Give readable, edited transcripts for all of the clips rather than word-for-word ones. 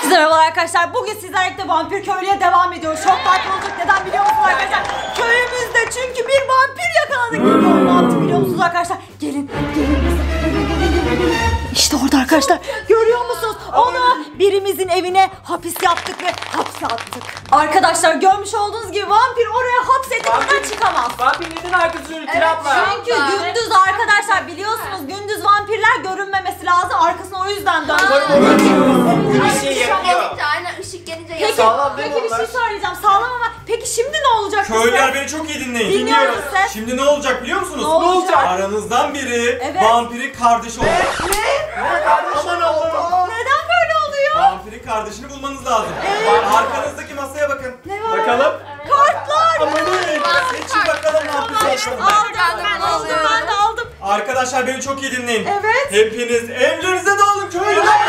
Herkese merhabalar arkadaşlar. Bugün sizlerle birlikte vampir köylüye devam ediyoruz. Çok farklı olacak. Neden biliyor musunuz arkadaşlar? Köyümüzde çünkü bir vampir yakaladık. İlk ne yaptık biliyor musunuz arkadaşlar? Gelin. İşte orada arkadaşlar. Görüyor musunuz? Onu birimizin evine hapis yaptık ve hapse attık. Arkadaşlar görmüş olduğunuz gibi vampir oraya hapsettik. Oradan çıkamaz. Vampir neden arkası yürütür abla? Çünkü gündüz arkadaşlar biliyorsunuz gündüz vampirler görünmemesi lazım. Arkasına o yüzden döndü. Bir şey yapıyor. Aynen ışık gelince Peki, Sağlam değil mi peki bir şey onlar? söyleyeceğim. Sağlam ama peki şimdi ne olacak? Köylüler beni çok iyi dinleyin. Dinliyoruz ses. Şimdi ne olacak biliyor musunuz? Ne olacak? Aranızdan biri Evet. vampirin kardeşi olacak. Aman Allah'ım. Neden böyle oluyor? Vampirin kardeşini bulmanız lazım. Arkanızdaki masaya bakın. Ne var? Bakalım. Kartlar. Seçin bakalım ne yapacağız. Aldım ben de aldım. Arkadaşlar beni çok iyi dinleyin. Evet. Hepiniz evlerinize dağılın köylüler.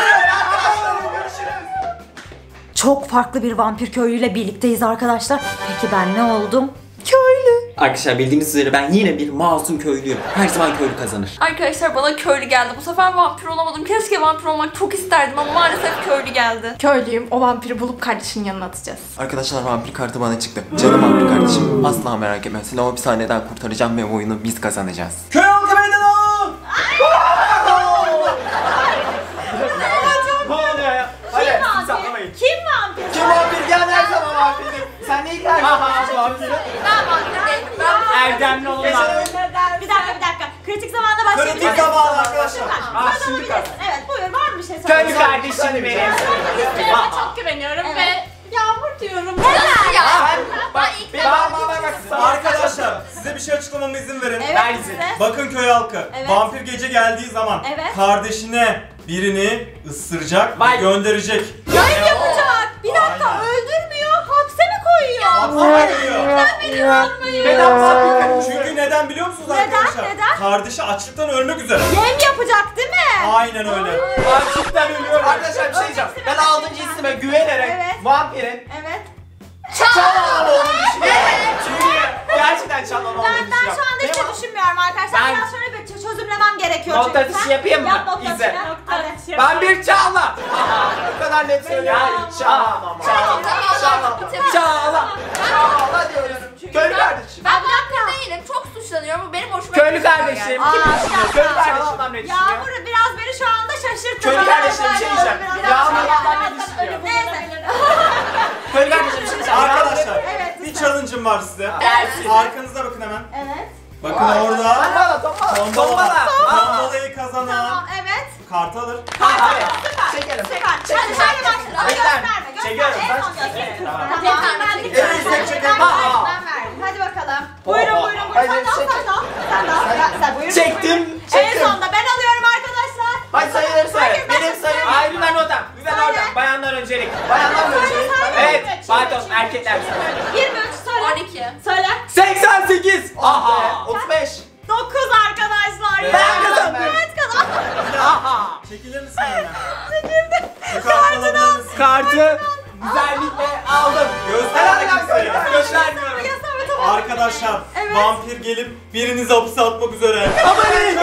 Çok farklı bir vampir köylüyle birlikteyiz arkadaşlar. Peki ben ne oldum? Köylü. Arkadaşlar bildiğiniz üzere ben yine bir masum köylüyüm. Her zaman köylü kazanır. Arkadaşlar bana köylü geldi. Bu sefer vampir olamadım. Keşke vampir olmak çok isterdim ama maalesef köylü geldi. Köylüyüm. O vampiri bulup kardeşinin yanına atacağız. Arkadaşlar vampir kartı bana çıktı. Canım vampir kardeşim. Asla merak etme. Seni o hapishaneden kurtaracağım ve oyunu biz kazanacağız. Köy halkı meydana. Ne oluyor ya? Hadi Kim siz vampir? saklamayın. Kim vampir? Kim vampir gel her zaman vampirim. Sen ne ilgilen? Vampiri. Ben vampir değilim. Ben Erdemli olun lan. Bir dakika. Kritik zamanda başlayalım. Kritik zamanı arkadaşlar. Ah, şimdi Alabilirsin. Evet buyur var mı bir şey Köylü söyleyeceğim? kardeşim benim. Kendime çok güveniyorum Evet. ve Yağmur diyorum. ya. Bak ilk defa Arkadaşlar size bir şey açıklamama izin verin. Evet Ver size. Bakın köy halkı. Evet. Vampir gece geldiği zaman Evet. kardeşine birini ısıracak ve Vay. gönderecek. Yayın yapacak. Bir dakika Aynen. öldürmüyor. Hapse mi koyuyor? Hapse koyuyor. Neden vampir? Çünkü neden biliyor musunuz Neden? arkadaşlar? Neden? Kardeşi açlıktan ölmek üzere. Yem yapacak değil mi? Aynen öyle. Açlıktan ölüyorum. Arkadaşlar bir şey diyeceğim. Ben 6. isime güvenerek Evet. vampirin Evet. Çalan olduğunu düşünüyorum. Çünkü gerçekten çalan olduğunu Ben düşünüyorum. şu anda hiç Benim- düşünmüyorum arkadaşlar. Ben- Biraz sonra bir çözümlemem gerekiyor. Not çünkü. atışı Sen yapayım mı? Yap not İzle. atışını. Hadi. Ben bir Çağla. Bu kadar net söylüyorum. Çağla. Çağla diyorum. Köylü kardeşim. Ben vampir değilim. Çok suçlanıyorum. Bu benim hoşuma Köylü gitmiyor kardeşim. yani. Kim Aa, düşünüyor? bir Köylü dakika. kardeşimden ne düşünüyor? Yağmur biraz beni şu anda şaşırttı. Köylü kardeşim bir şey diyeceğim. Yağmur'dan ne düşünüyor? Neyse. Köylü kardeşim bir şey diyeceğim. Arkadaşlar Evet, bir lütfen. challenge'ım var size. Gelsin. Arkanıza bakın hemen. Evet. Bakın orada Tombala. tombalayı kazanan Tamam evet. kartı alır. Çekelim. Süper. Hadi şöyle başla. Ama Bekler. gösterme. Çekiyorum. En son Ben göstereyim. çekiyorum. Tamam. Ben Ben En yüksek çeken. Ben verdim. Hadi bakalım. Buyurun buyurun. Hadi Sen de al çek. sen de al. Sen de al. Sen buyurun. Çektim. En sonda ben alıyorum arkadaşlar. Hadi sayılır say. Hayır, ben Benim de sayım. söyleyeyim. Hayır ben oradan. Ben Söyle. oradan. Bayanlar öncelik. Bayanlar öncelik. Evet. Pardon erkekler. 23 söyle. 12. Söyle. 88. Aha. 35. 9 arkadaşlar. Ben kazandım. Evet kazandım. Aha. Çekilir misin önüne? Şu kartı alabilir misin? Kartı güzellikle aldım. Göstermek istedim. Göstermiyorum. Yasama tamam. Arkadaşlar Evet. vampir gelip birinizi hapse atmak üzere. Ama ne?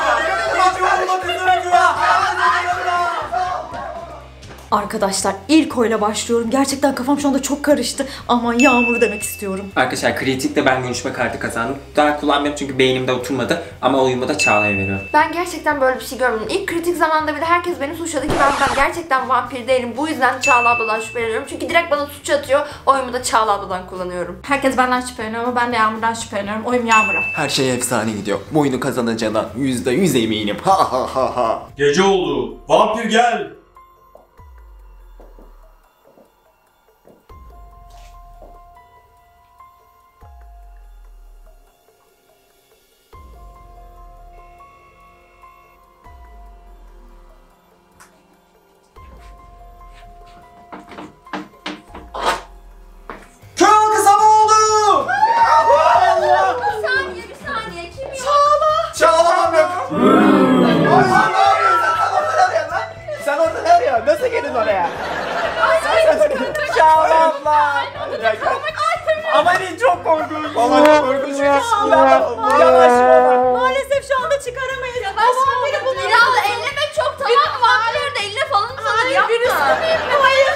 Arkadaşlar ilk oyla başlıyorum. Gerçekten kafam şu anda çok karıştı. Ama Yağmur demek istiyorum. Arkadaşlar kritikte ben görüşme kartı kazandım. Daha kullanmıyorum çünkü beynimde oturmadı. Ama oyumu da Çağla'ya veriyorum. Ben gerçekten böyle bir şey görmedim. İlk kritik zamanda bile herkes beni suçladı ki ben gerçekten vampir değilim. Bu yüzden Çağla abladan şüpheleniyorum. Çünkü direkt bana suç atıyor. Oyumu da Çağla abladan kullanıyorum. Herkes benden şüpheleniyor ama ben de Yağmur'dan şüpheleniyorum. Oyum Yağmur'a. Her şey efsane gidiyor. Bu oyunu kazanacağına %100 eminim. Ha ha ha ha. Gece oldu. Vampir gel. Köy halkı sabah oldu. Bir saniye. Kim yok? Çağlamam yok. Sen orada ne arıyorsun? Nasıl girdin oraya? Çağlamam. Amanın çok korkunç. Vallahi çok korkunç. Yavaş ol. Maalesef şu anda çıkaramayız. Vampiri bulmamız Bilal elleme çok tamam. Vampirleri de eline falan uzanır. Yapma. Hayır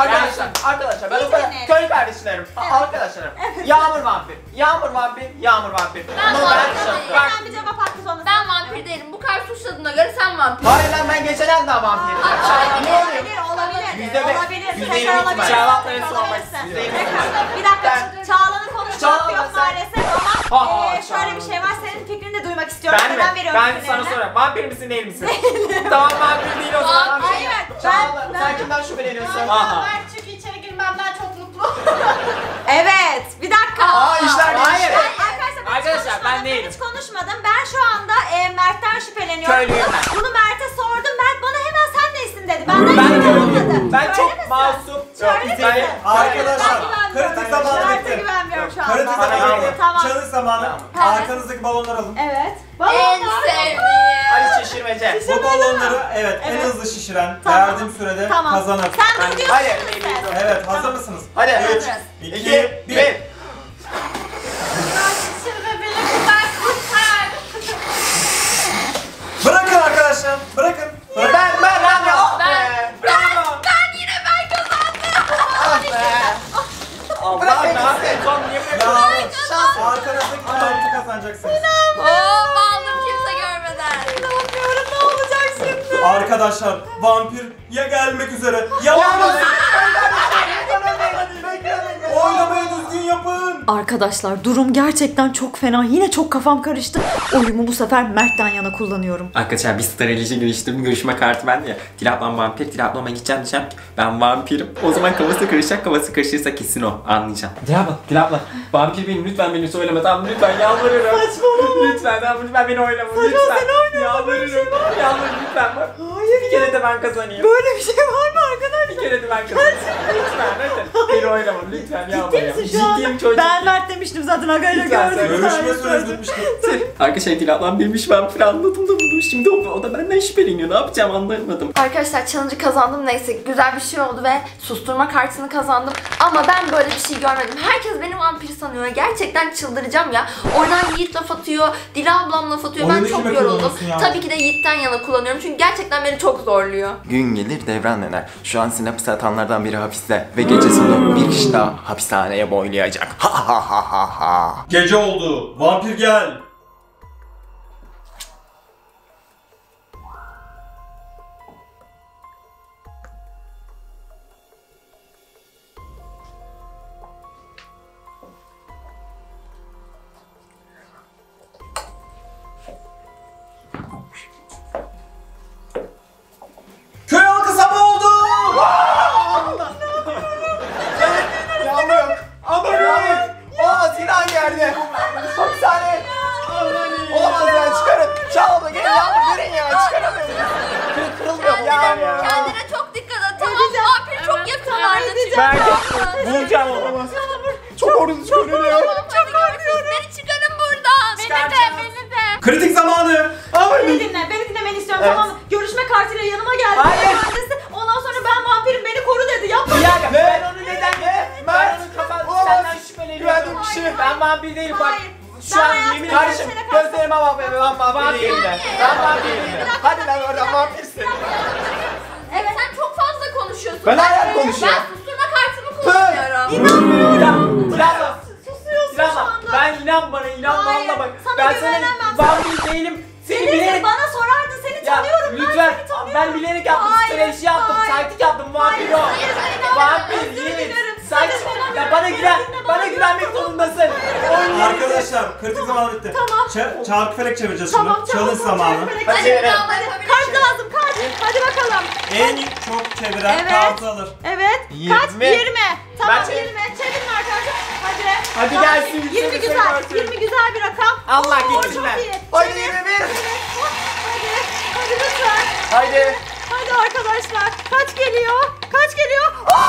Arkadaşlar ben o kadar dinleyin. köy kardeşlerim. Arkadaşlarım. Yağmur vampir. Yağmur vampir. Yağmur vampir. Ben Bunu vampir ben değilim. Bak. Ben bir cevap hakkı sonrası. Ben vampir değilim. Bu kadar suçladığına göre sen vampir. Hayır lan ben geçen el daha vampirim. Olabilir. %1 Tekrar ihtimal. olabilir. Cevapları Tekrar sormak olabilirsin. istiyorum. Tekrar. Bir dakika. Çağla'nın konuşması Çağla yok sen- maalesef Ha, ama ha, şöyle Çağla. bir şey var. Senin fikrini de duymak istiyorum. Ben mi? Ben veriyorum Ben fikirlerini. sana soruyorum. Vampir misin değil misin? Tamam vampir değil o zaman. Hayır. Çağla sen kimden şüpheleniyorsun? Ben çünkü içeri girmemden çok mutlu. Evet. Bir dakika. Aa işler Hayır. değişti. Arkadaşlar ben değilim. hiç konuşmadım. Ben şu anda Mert'ten şüpheleniyorum. Köylüyüm ben. Bunu Mert'e sordum. Mert bana hemen sen neysin dedi. Benden Ben şüphe olmadı. köylüyüm. Ben Öyle çok misin? masum. Öyle misin? Arkadaşlar Ben kritik zamanı Mert'e bitti. güvenmiyorum şu Kritik anda. zamanı bitti. Tamam. Çalış zamanı. Tamam. Arkanızdaki balonları alın. Evet. En sevdiğim. Hadi şişirmece. Bu balonları en Evet. hızlı şişiren Tamam. verdiğim sürede Tamam. kazanır. Sen dur diyorsun. Hadi. sen. Evet, hazır mısınız? Hadi. Hazırız. 2, 1. Şişirme beni buradan kurtar. Bırakın arkadaşlar, bırakın. Bırakın. Ben bravo. Ben yine ben kazandım. Allah ne yapayım? Son niye bırakıyorsun? Ya, arkanızdaki balonu kazanacaksınız. Aldım kimse görmeden. İnanmıyorum, ne olacak şimdi? Arkadaşlar, vampir ya gelmek üzere ya olmasın. Oylamayı düzgün yapın. Arkadaşlar durum gerçekten çok fena. Yine çok kafam karıştı. Oyumu bu sefer Mert'ten yana kullanıyorum. Arkadaşlar bir strateji geliştirdim. Görüşme kartı bende ya. Dil ablam vampir. Dil ablama gideceğim diyeceğim ki ben vampirim. O zaman kafası karışacak. Kafası karışırsa kesin o. Anlayacağım. Dil abla. Vampir benim. Lütfen beni söyleme. Tamam lütfen yalvarırım. Lütfen tamam lütfen beni oynama. Lütfen. Yalvarırım. Yalvarırım lütfen. Hayır. Bir kere de ben kazanayım. Böyle bir şey var mı arkadaşlar? Bir kere de ben kazanayım. Lütfen hadi. Beni oynama. Lütfen yalvarırım. Ciddiyim çocuk. Ben Mert demiştim zaten agayla Lütfen gördüm. söyle. Görüşme süresi bitmişti. Arkadaşlar Dil ablam bilmiş vampir anladım da bunu. Şimdi o da benden şüpheleniyor. Ne yapacağım anlamadım. Arkadaşlar challenge'ı kazandım, neyse güzel bir şey oldu ve susturma kartını kazandım. Ama ben böyle bir şey görmedim. Herkes beni vampir sanıyor. Gerçekten çıldıracağım ya. Oradan Yiğit laf atıyor, Dila ablam laf atıyor. Ben Oyunu çok kime yoruldum. kullanıyorsun ya? Tabii ki de Yiğit'ten yana kullanıyorum. Çünkü gerçekten beni çok zorluyor. Gün gelir devran döner. Şu an sinapsi atanlardan biri hapiste ve gece sonu bir kişi daha hapishaneye boylayacak. Ha ha ha ha ha. Gece oldu. Vampir gel. Köy halkı sabah oldu. Yağmur yok. Ama yağmur. Olamaz yine aynı yerde. Hapishane. Olamaz ya çıkarın. Çağla gelin yağmur verin ya çıkarın beni. Kırılmıyor bu kadar ya. Kendine çok dikkat et. Tamam vampir çok yakınlarda. Ben bulacağım olamaz. Çok orası görünüyor. Çok korkuyorum. Beni çıkarın buradan. Beni de. Kritik zamanı. Beni dinlemeni istiyorum, Evet. tamam mı? Görüşme kartıyla yanıma geldi. Hayır. Kendisi, ondan sonra ben vampirim, beni koru dedi. Yapma. Bir dakika ben onu neden ben onu kapat senden şüpheleniyorum. Güvendiğim kişi. Ben vampir değilim bak. Hayır. Şu Ben an hayatımda yemin kardeşim kimseyle karşı- gözlerime bak be ben vampir değilim de. Ben vampir değilim. Hadi lan oradan vampirsin. Evet sen çok fazla konuşuyorsun. Ben hala konuşuyorum. Ben susturma kartımı kullanıyorum. Silahla. Susuyorsun şu Silahla. anda. Ben inan bana inan Hayır, valla bak. sana Ben güvenemem. sana vampir değilim. Seni Gelirsin bilerek bana sorardın, seni ya tanıyorum. lütfen Ben seni tanıyorum. ben bilerek yaptım. Hayır, Strateji yaptım. hayır. Taktik yaptım. Vampir o. Hayır, hayır, Vampir özür değil. dilerim. Sen Özür dilerim. ya bana güven. Dinle, Bana bana güvenmek güven. zorundasın. Arkadaşlar kritik zamanı bitti. Tamam. Çarkı felek çevireceğiz Tamam, şimdi. Challenge tamam, zamanı. çarpı Hadi felek. verelim. Hadi, kart lazım, kart. Hadi bakalım. En çok çeviren Evet. kartı alır. Evet. Kaç? 20. 20. Tamam, Ben 20. Çevirin arkadaşlar. Hadi. Hadi Tamam, gelsin, 20 seni güzel. seviyorum. 20 güzel bir rakam. Allah Oo, gitsinler. çok iyi. Hadi Çevir. 21. Hadi. Hadi lütfen. Haydi. Hadi arkadaşlar. Kaç geliyor? Kaç geliyor?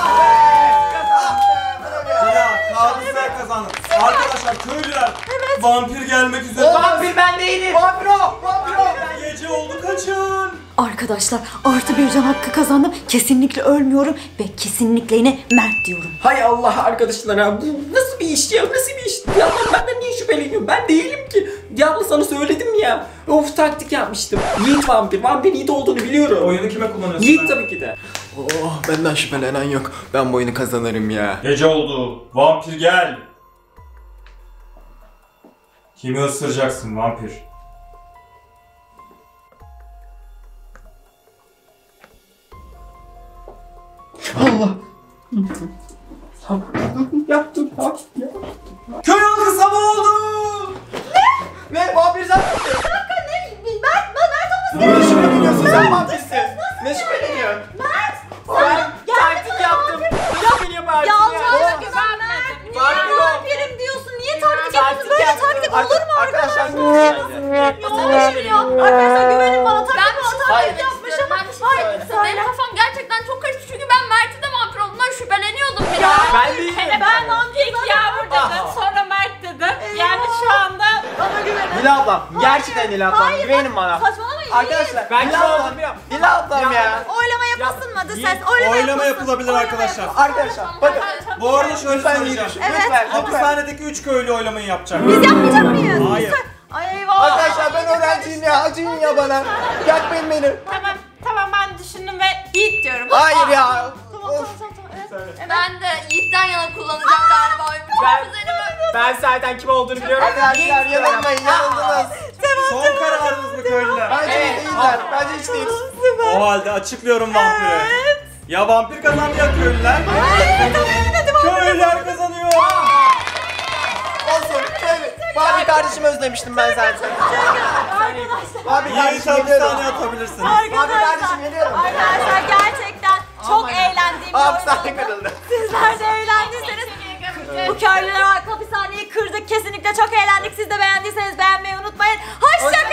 Ya kartı sen kazandın. Arkadaşlar köylüler. Vampir gelmek üzere. Vampir ben değilim. Vampir o. Vampir o. Gece oldu kaçın. Arkadaşlar artı bir can hakkı kazandım. Kesinlikle ölmüyorum ve kesinlikle yine Mert diyorum. Hay Allah arkadaşlar ya bu nasıl bir iş ya nasıl bir iş? Diablo benden niye şüpheleniyor? Ben değilim ki. Diablo sana söyledim ya. Of taktik yapmıştım. Yiğit vampir. Vampir Yiğit olduğunu biliyorum. Oyunu kime kullanıyorsun? Yiğit tabii ki de. Oh, benden şüphelenen yok. Ben bu oyunu kazanırım ya. Gece oldu. Vampir gel. Kimi ısıracaksın vampir? Allah. Yaptım. Köy halkı sabah oldu. Ne? Vampir sen misin? Ne şüpheleniyorsun sen vampirsin? Ne şüpheleniyorsun? Ben taktik yaptım. Ne benim artık Ya ya? Allah'ına güvenmem. Niye Vampir o. vampirim diyorsun? Niye taktik yapıyorsun? Böyle yaptım. taktik olur mu arkadaşlar? Arkadaşlar. Yollaşır ya. Arkadaşlar güvenin bana. Ben bir şey Taktik söylemek yapmış istiyorum. ama. Ben bir şey söylemek istiyorum. Benim kafam gerçekten çok karıştı çünkü ben Mert'i de vampir olduğundan şüpheleniyordum ya. Ben değilim. Ben vampir İlk Yağmur dedi, sonra Mert dedi. Yani şu anda bana güvenin. Dila ablam. Gerçekten Dila ablam. Hayır, Güvenin bana. Saçmalamayın. Arkadaşlar. Ben Dila ablam. Dila ablam ya. Oylama yapasın mı? Dış ses. Oylama yapasın. yapılabilir Oylama arkadaşlar. yapasın. Arkadaşlar bakın. Bu arada şöyle Lütfen söyleyeceğim. yürüyüşün. Evet. Lütfen. Lütfen. Hapishanedeki 3 köylü oylamayı yapacak. Biz yapmayacak mıyız? Hayır. Ay eyvah. Arkadaşlar ben öğrenciyim ya. Acıyın ya bana. Yakmayın beni. tamam ben düşündüm ve Yiğit diyorum. Hayır ya. Tamam. Of. Evet. Ben de Yiğit'ten yana kullanacağım galiba oyumu. Çok üzerime. Ben zaten kim olduğunu biliyorum. Arkadaşlar yanılmayın. Yanıldınız. Son kararınız mı köylüler? Bence değiller. Bence hiç değil. O halde açıklıyorum vampiri. Ya vampir kazandı ya köylüler. Köylüler kazanıyor. Olsun. Barbie kardeşimi özlemiştim ben zaten. Barbie Yiğit kardeşim hapishaneye geliyorum. atabilirsiniz. Barbie kardeşim geliyorum. Arkadaşlar gerçekten çok eğlendiğim bir oyun Hapishane oldu. kırıldı. Sizler de eğlendiyseniz bu köylüler hapishaneyi kırdık. Kesinlikle çok eğlendik. Siz de beğendiyseniz beğenmeyi unutmayın. Hoşça